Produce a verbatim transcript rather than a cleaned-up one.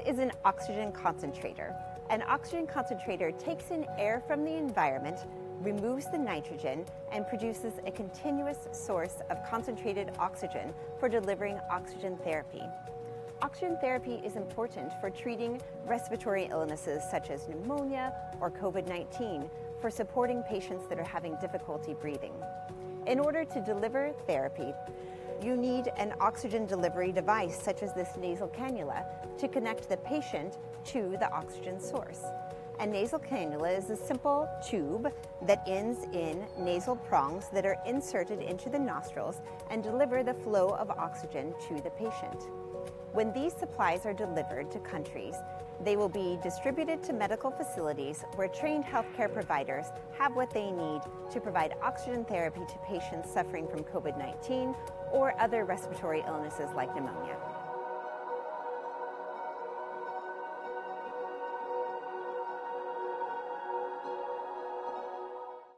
is an oxygen concentrator. An oxygen concentrator takes in air from the environment, removes the nitrogen, and produces a continuous source of concentrated oxygen for delivering oxygen therapy. Oxygen therapy is important for treating respiratory illnesses such as pneumonia or COVID nineteen, for supporting patients that are having difficulty breathing. In order to deliver therapy, you need an oxygen delivery device such as this nasal cannula to connect the patient to the oxygen source. A nasal cannula is a simple tube that ends in nasal prongs that are inserted into the nostrils and deliver the flow of oxygen to the patient. When these supplies are delivered to countries, they will be distributed to medical facilities where trained healthcare providers have what they need to provide oxygen therapy to patients suffering from COVID nineteen or other respiratory illnesses like pneumonia.